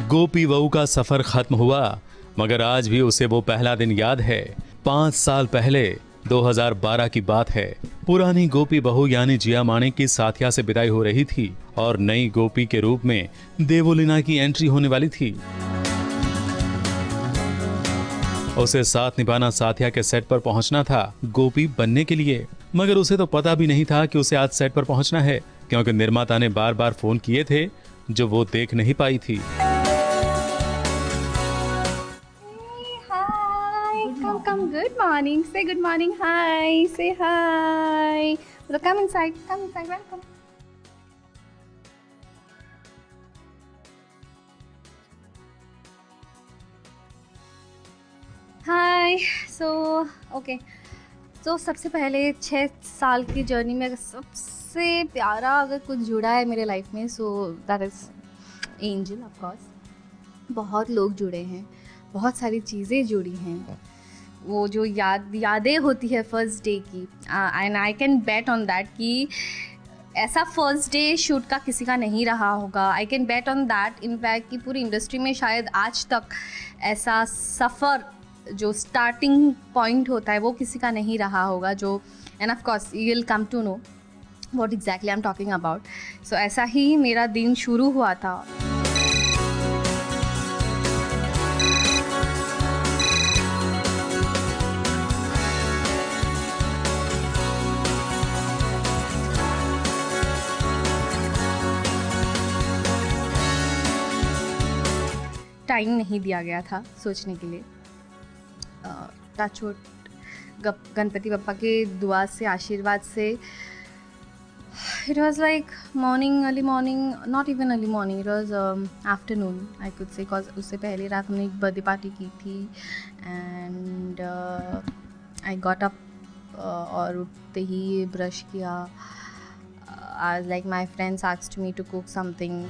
गोपी बहू का सफर खत्म हुआ, मगर आज भी उसे वो पहला दिन याद है। 5 साल पहले 2012 की बात है। पुरानी गोपी बहू यानी जिया माणिक की साथिया से विदाई हो रही थी और नई गोपी के रूप में देवोलीना की एंट्री होने वाली थी। उसे साथ निभाना साथिया के सेट पर पहुंचना था गोपी बनने के लिए, मगर उसे तो पता भी नहीं था कि उसे आज सेट पर पहुंचना है, क्योंकि निर्माता ने बार बार फोन किए थे जो वो देख नहीं पाई थी। Good morning. Say good morning. Hi. Say hi. So come inside. Come inside. Welcome. Hi. So okay. So सबसे पहले 6 साल की जर्नी में सबसे प्यारा अगर कुछ जुड़ा है मेरे लाइफ में, so that is angel of course. बहुत लोग जुड़े हैं, बहुत सारी चीज़ें जुड़ी हैं। वो जो यादें होती है फर्स्ट डे की, and I can bet on that कि ऐसा फर्स्ट डे शूट का किसी का नहीं रहा होगा। I can bet on that in fact कि पूरी इंडस्ट्री में शायद आज तक ऐसा सफ़र जो स्टार्टिंग पॉइंट होता है वो किसी का नहीं रहा होगा, जो and of course you will come to know what exactly I am talking about. So ऐसा ही मेरा दिन शुरू हुआ था। टाइम नहीं दिया गया था सोचने के लिए। टचवुड गणपति बप्पा के दुआ से, आशीर्वाद से, it was like morning, early morning, not even early morning, it was afternoon I could say, because उससे पहले रात हमने एक बर्थडे पार्टी की थी एंड आई गॉट अप और उठते ही ब्रश किया। आज like my friends asked me to cook something.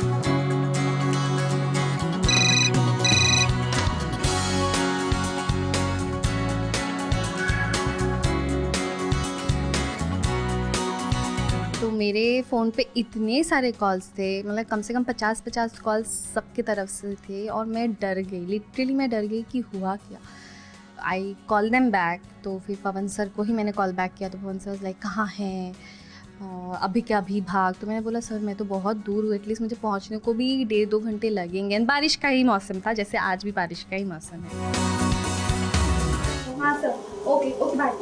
तो मेरे फ़ोन पे इतने सारे कॉल्स थे, मतलब कम से कम 50 कॉल्स सबके तरफ से थे और मैं डर गई, लिटरली मैं डर गई कि हुआ क्या। आई कॉल देम बैक, तो फिर पवन सर को ही मैंने कॉल बैक किया, तो पवन सर लाइक कहाँ हैं, अभी क्या अभी भाग। तो मैंने बोला सर मैं तो बहुत दूर हूँ, एटलीस्ट मुझे पहुँचने को भी 1.5-2 घंटे लगेंगे। एंड बारिश का ही मौसम था, जैसे आज भी बारिश का ही मौसम है। हाँ सर, ओके ओके बाय।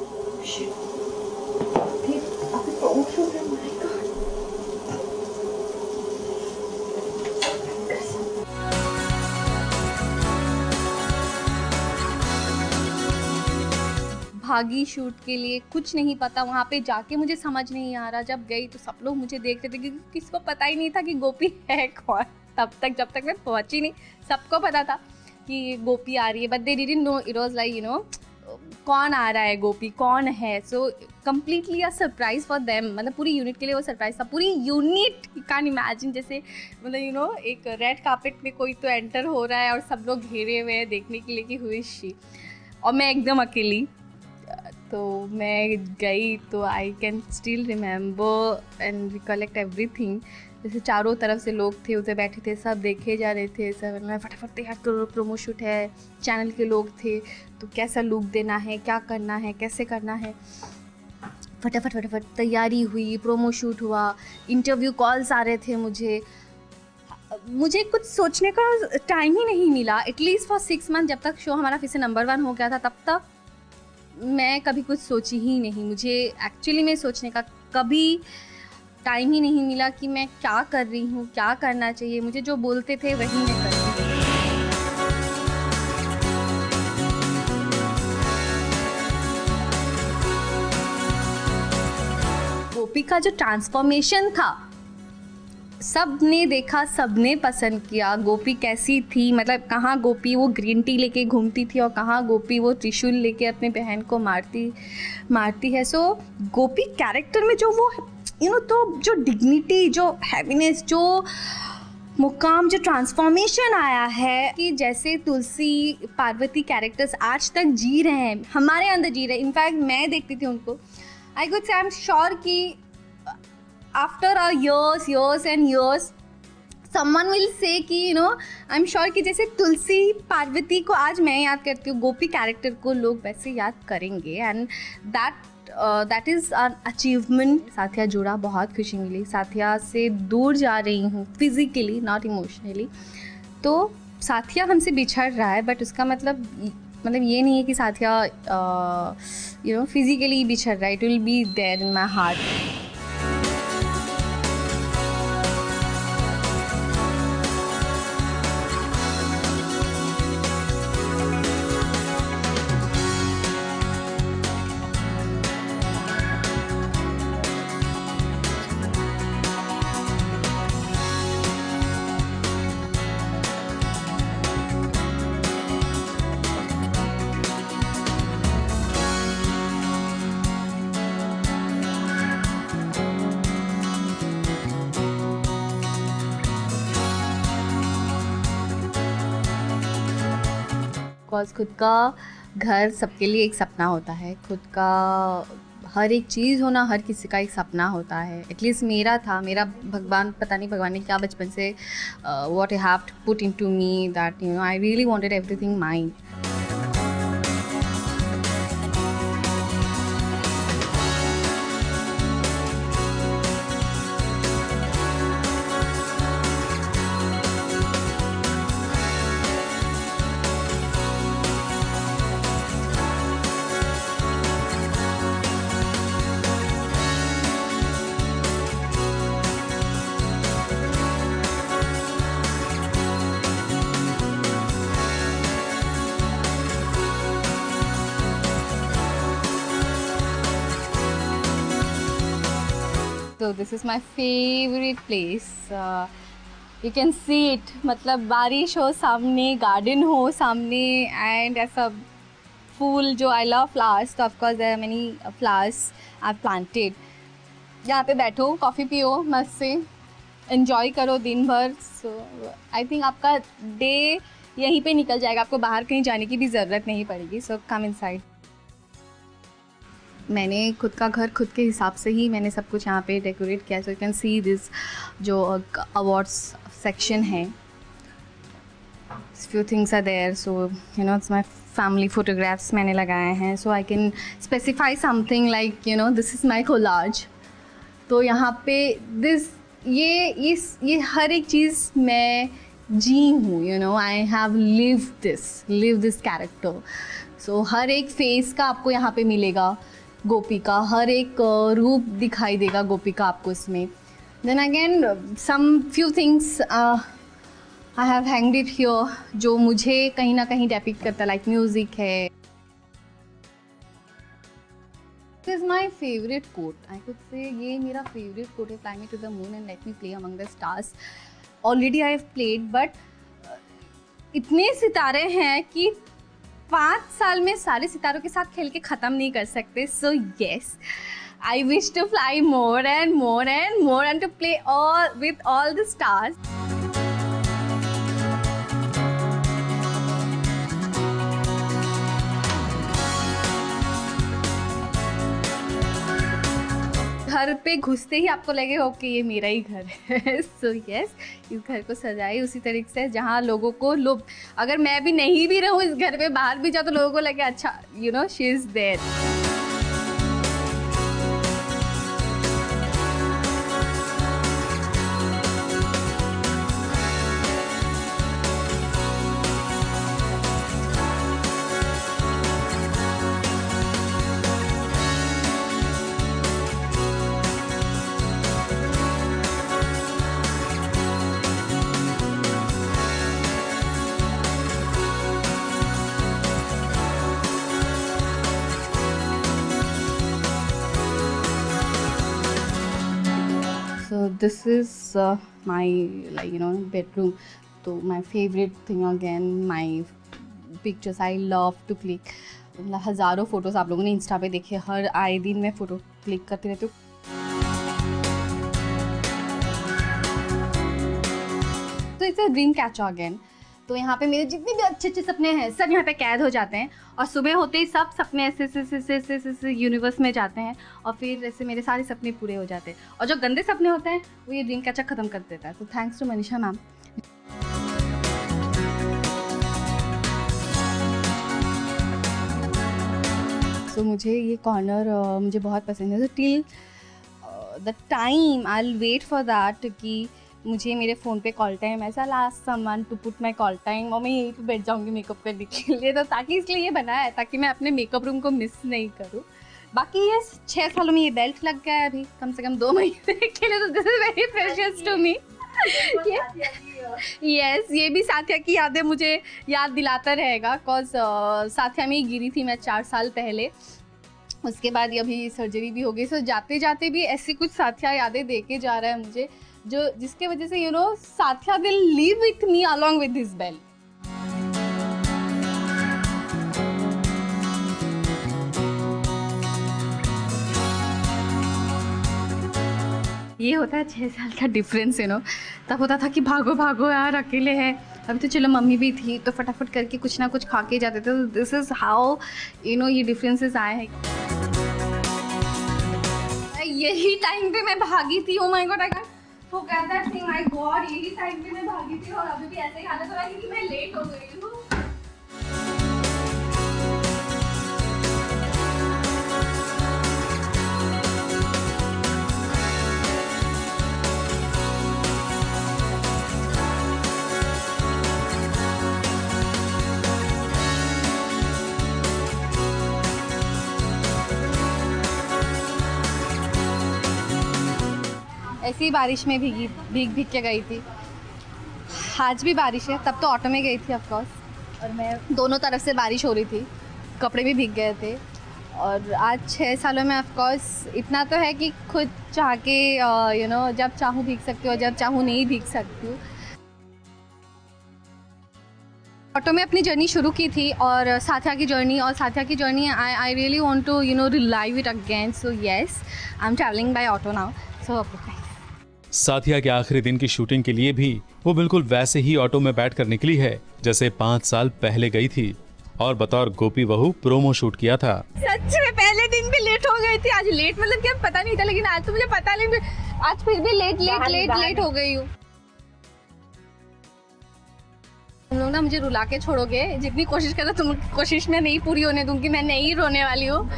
भागी शूट के लिए, कुछ नहीं पता, वहाँ पे जाके मुझे समझ नहीं आ रहा। जब गई तो सब लोग मुझे देख रहे थे क्योंकि किसी को पता ही नहीं था कि गोपी है कौन। तब तक जब तक मैं पहुँची नहीं, सबको पता था कि गोपी आ रही है, but they didn't know it was like you know कौन आ रहा है, गोपी कौन है। So completely a surprise for them, मतलब पूरी यूनिट के लिए वो सरप्राइज था। पूरी यूनिट, यू कैन इमेजिन, जैसे मतलब यू नो एक रेड कार्पेट में कोई तो एंटर हो रहा है और सब लोग घेरे हुए हैं देखने के लिए कि हु इज शी, और मैं एकदम अकेली। तो मैं गई तो I can still remember and recollect everything. जैसे चारों तरफ से लोग थे, उधर बैठे थे, सब देखे जा रहे थे, सब मैं फटाफट तैयार करो, प्रोमो शूट है, चैनल के लोग थे, तो कैसा लुक देना है, क्या करना है, कैसे करना है। फटाफट तैयारी हुई, प्रोमो शूट हुआ, इंटरव्यू कॉल्स आ रहे थे। मुझे कुछ सोचने का टाइम ही नहीं मिला, एटलीस्ट फॉर 6 मंथ। जब तक शो हमारा फिर से नंबर 1 हो गया था, तब तक मैं कभी कुछ सोची ही नहीं। मुझे एक्चुअली में सोचने का कभी टाइम ही नहीं मिला कि मैं क्या कर रही हूँ, क्या करना चाहिए। मुझे जो बोलते थे वही मैं करती थी। गोपी का जो ट्रांसफॉर्मेशन था, सब ने देखा, सब ने पसंद किया। गोपी कैसी थी, मतलब कहाँ गोपी वो ग्रीन टी लेके घूमती थी और कहाँ गोपी वो त्रिशूल लेके अपने बहन को मारती है। सो गोपी कैरेक्टर में जो वो यू नो, तो जो डिग्निटी, जो हैवीनेस, जो मुकाम, जो ट्रांसफॉर्मेशन आया है कि जैसे तुलसी पार्वती कैरेक्टर्स आज तक जी रहे हैं, हमारे अंदर जी रहे हैं। इनफैक्ट मैं देखती थी उनको, I could say I am sure कि after years and years someone will say कि I'm sure कि जैसे तुलसी पार्वती को आज मैं याद करती हूँ, गोपी कैरेक्टर को लोग वैसे याद करेंगे, and that is an achievement. Saathiya जुड़ा, बहुत खुशी मिली। साथिया से दूर जा रही हूँ फिजिकली, नॉट इमोशनली। तो साथिया हमसे बिछड़ रहा है, बट उसका मतलब ये नहीं है कि साथिया फिजिकली बिछड़ रहा है। It will be there in my heart. Because खुद का घर सबके लिए एक सपना होता है। खुद का हर एक चीज़ होना हर किसी का एक सपना होता है। एटलीस्ट मेरा था। मेरा भगवान, पता नहीं भगवान ने क्या बचपन से what I have put into me, that I really wanted everything mine. So this is my favorite place. You can see it. मतलब बारिश हो सामने, गार्डन हो सामने, एंड ऐसा फूल जो आई लव फ्लावर्स, तो of course there are many flowers I have planted. यहाँ पे बैठो, कॉफ़ी पियो, मस्त से एंजॉय करो दिन भर। सो आई थिंक आपका डे यहीं पे निकल जाएगा, आपको बाहर कहीं जाने की भी ज़रूरत नहीं पड़ेगी। So come inside. मैंने खुद का घर खुद के हिसाब से ही मैंने सब कुछ यहाँ पे डेकोरेट किया। So you can see this जो अवार्ड्स सेक्शन है, few things are there. So it's my family photographs मैंने लगाए हैं। So I can specify something like this is my collage. तो यहाँ पे ये हर एक चीज़ मैं जी हूँ। I have live this character. So हर एक फेस का आपको यहाँ पे मिलेगा गोपी का, हर एक रूप दिखाई देगा गोपी का आपको इसमें। Then again some few things I have hanged it here, जो मुझे कहीं ना कहीं डेपिक्ट करता है, लाइक म्यूजिक है। This is my favourite quote. I could say ये मेरा फेवरेट कोट है, fly me to the moon and let me play among the stars. Already I have played, but इतने सितारे हैं कि 5 साल में सारे सितारों के साथ खेल के ख़त्म नहीं कर सकते। So yes, I wish to fly more and more and more and to play all with all the stars. घर पे घुसते ही आपको लगे हो कि ये मेरा ही घर है। सो यस, इस घर को सजाए उसी तरीके से जहाँ लोगों को अगर मैं भी नहीं भी रहूँ इस घर पे, बाहर भी जाओ तो लोगों को लगे अच्छा she is there. So this is my bedroom. So my favorite thing again, my pictures I love to click. हज़ारों फोटोज़ आप लोगों ने इंस्टा पे देखे, हर आए दिन मैं फ़ोटो क्लिक करती रहती हूँ। So it's a dream catcher again. तो यहाँ पे मेरे जितने भी अच्छे अच्छे सपने हैं सब यहाँ पे कैद हो जाते हैं, और सुबह होते ही सब सपने ऐसे ऐसे यूनिवर्स में जाते हैं, और फिर ऐसे मेरे सारे सपने पूरे हो जाते हैं, और जो गंदे सपने होते हैं वो ये ड्रीम कैचर ख़त्म कर देता है। तो थैंक्स टू मनीषा मैम। तो मुझे ये कॉर्नर मुझे बहुत पसंद है। तो till the time I will wait for that कि मुझे मेरे फ़ोन पे कॉल टाइम ऐसा last someone to put my call time, और मैं यहीं पे बैठ जाऊँगी मेकअप करने के लिए। तो ताकि इसलिए ये बनाया है ताकि मैं अपने मेकअप रूम को मिस नहीं करूँ। बाकी ये 6 सालों में ये बेल्ट लग गया है, अभी कम से कम 2 महीने के लिए, तो this is very precious to me. Yes, ये भी साथिया की यादें मुझे याद दिलाता रहेगा, बिकॉज साथिया में ही गिरी थी मैं 4 साल पहले। उसके बाद अभी सर्जरी भी हो गई। सो जाते जाते भी ऐसी कुछ साथिया यादें दे के जा रहा है मुझे, जो जिसके वजह से Saathiya will live with me along with this belt. ये होता है 6 साल का डिफरेंस तब होता था कि भागो भागो यार अकेले हैं, अभी तो चलो मम्मी भी थी तो फटाफट करके कुछ ना कुछ खा के जाते थे। तो दिस इज़ हाउ ये डिफरेंसेस आए हैं। यही टाइम पे मैं भागी थी, oh my god I can't forget that thing, my god यही टाइम पे मैं भागी थी, और अभी भी ऐसे ही हालत हो रहा है क्योंकि मैं लेट हो गई हूँ। ऐसी बारिश में भीग के गई थी। आज भी बारिश है, तब तो ऑटो में गई थी ऑफ कोर्स, और मैं दोनों तरफ से बारिश हो रही थी, कपड़े भी भीग गए थे। और आज 6 सालों में ऑफ कोर्स इतना तो है कि खुद चाह के जब चाहूँ भीग सकती हूँ, जब चाहूँ नहीं भीग सकती हूँ। ऑटो में अपनी जर्नी शुरू की थी, और साथिया की journey I really want to relive it again. So yes, I am travelling by auto now. So Saathiya के आखिरी दिन की शूटिंग के लिए भी वो बिल्कुल वैसे ही ऑटो में बैठकर निकली है जैसे 5 साल पहले गई थी, और बतौर गोपी बहू प्रोमो शूट किया था। सच में पहले दिन भी लेट हो गई थी। आज लेट मतलब क्या पता नहीं था, लेकिन आज तो मुझे पता नहीं, आज फिर भी लेट हो गई हूँ। तुम लोग ना मुझे रुला के छोड़ोगे, जितनी कोशिश करो तुम कोशिश में नहीं पूरी होने दूंगी, मैं नहीं रोने वाली हूँ।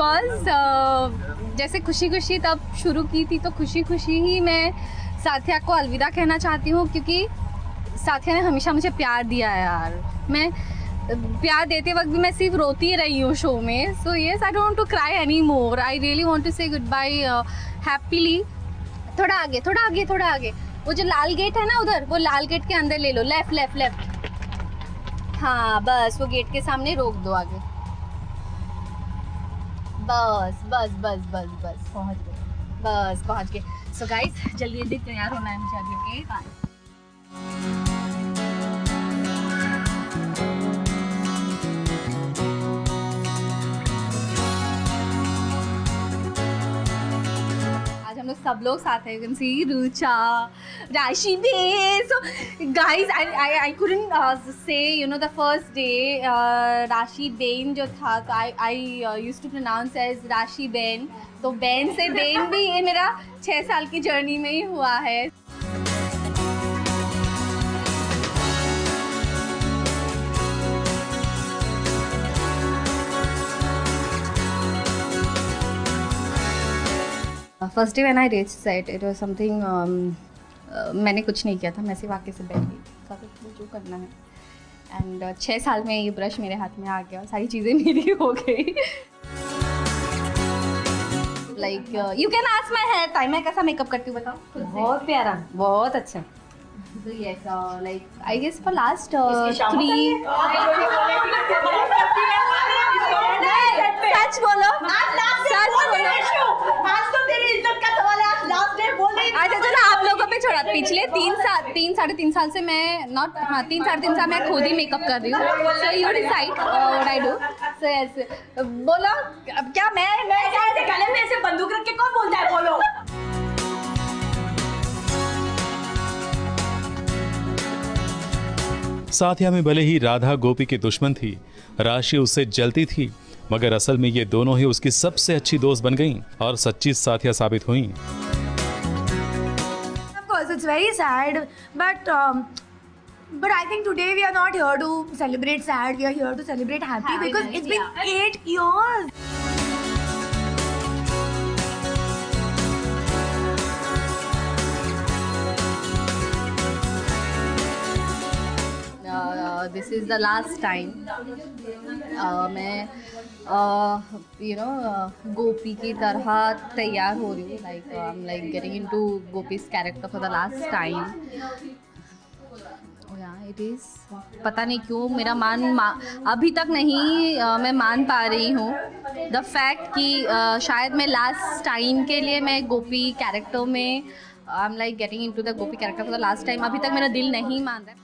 जैसे खुशी खुशी तब शुरू की थी, तो खुशी खुशी ही मैं साथिया को अलविदा कहना चाहती हूँ, क्योंकि साथिया ने हमेशा मुझे प्यार दिया है यार। मैं प्यार देते वक्त भी मैं सिर्फ रोती रही हूँ शो में। So yes, I don't want to cry any more, I really want to say goodbye happily. थोड़ा आगे वो जो लाल गेट है ना उधर, वो लाल गेट के अंदर ले लो, लेफ्ट। हाँ बस वो गेट के सामने रोक दो आगे। बस पहुंच गए। सो गाइस जल्दी तैयार होना है मुझे आगे के। बाय। हम लोग सब लोग साथ हैं। You can see Rucha, Rashi ben. So guys, I couldn't say the first day Rashi ben जो था, तो I used to pronounce as Rashi ben. तो बेन से बेन भी ये मेरा 6 साल की जर्नी में ही हुआ है. First day when I reach set it was something, मैंने कुछ नहीं किया था, मैं सिर्फ आके से बैठ गई, जो करना है. एंड 6 साल में ये ब्रश मेरे हाथ में आ गया और सारी चीज़ें मेरी हो गई. Like you can ask my hair time, मैं कैसा मेकअप करती हूँ बताओ. बहुत प्यारा, बहुत अच्छा. So yes, like I guess for last 3 सच बोलो, सच बोलो. आज तो तेरी इज्जत का सवाल है, आज लास्ट डे बोल रही. अच्छा चलो आप लोगों पे छोड़ा. पिछले 3 साढ़े 3 साल से मैं 3 साढ़े 3 साल मैं खुद ही मेकअप कर रही हूँ. So you decide what I do. So yes, बोलो. अब क्या मैं ऐसे गले में ऐसे बंदूक रख के कौन बोलता है, बोलो. साथिया में भले ही राधा गोपी की दुश्मन थी, राशि उससे जलती थी, मगर असल में ये दोनों ही उसकी सबसे अच्छी दोस्त बन गईं और सच्ची साथिया साबित हुईं। Of course, it's very sad, but I think today we are not here to celebrate sad. We are here to celebrate happy because it's been 8 years. This is the last time मैं गोपी की तरह तैयार हो रही हूँ, like I am like getting into Gopi's character for the last time. It is, पता नहीं क्यों मेरा अभी तक नहीं मैं मान पा रही हूँ द फैक्ट कि शायद मैं लास्ट टाइम के लिए मैं गोपी कैरेक्टर में I am like getting into the Gopi character for the last time. अभी तक मेरा दिल नहीं मान रहा है।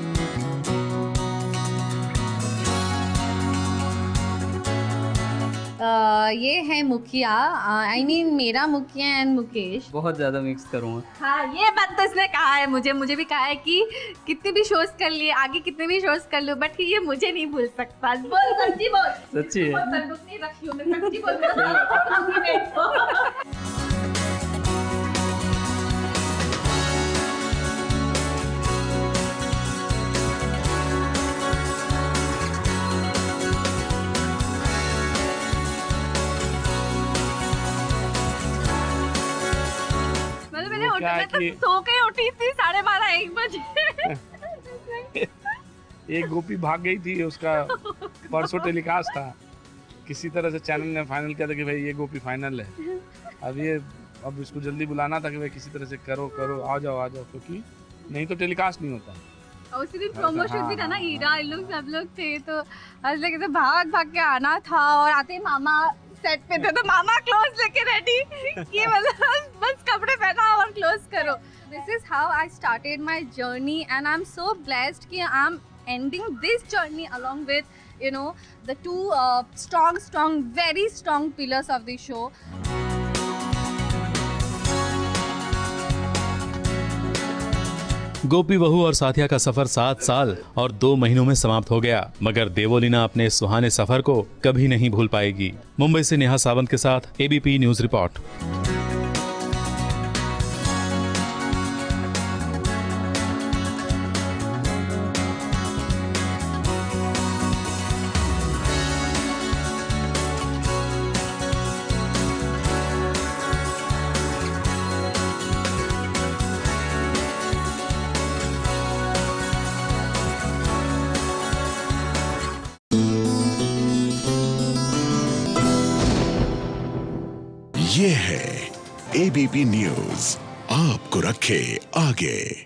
ये है मुखिया, आई मीन मेरा मुखिया एंड मुकेश। बहुत ज़्यादा मिक्स करूँगा। हाँ, ये बात तो इसने कहा है, मुझे भी कहा है कि कितने भी शोज कर लिए, आगे कितने भी शोज कर लूँ, बट ये मुझे नहीं भूल सकता। बोल सच्ची बोल। सच्ची है। बंदूक नहीं रखी हूँ मैं, सच्ची बोल। मैं तो सो के उठी थी 12:30-1 बजे। एक गोपी भाग गई थी, उसका परसों टेलीकास्ट था, किसी तरह से चैनल ने फाइनल किया था कि भाई ये गोपी फाइनल है। अब इसको जल्दी बुलाना था कि भाई किसी तरह से करो आ जाओ, क्योंकि नहीं तो टेलीकास्ट नहीं होता। और उसी दिन प्रोमोशन भी था ना, हीरा लोग सब लोग थे, तो ऐसे भाग के आना था, और आते ही मामा सेट पे थे तो मामा क्लोज लेके रेडी कि मतलब बस कपड़े पहना और क्लोज करो। This is how I started my journey and I am so blessed कि I am ending this journey along with the two strong very strong pillars of the show. Gopi बहू और साथिया का सफर 7 साल और 2 महीनों में समाप्त हो गया, मगर देवोलीना अपने सुहाने सफर को कभी नहीं भूल पाएगी। मुंबई से नेहा सावंत के साथ एबीपी न्यूज रिपोर्ट। ये है एबीपी न्यूज, आपको रखे आगे।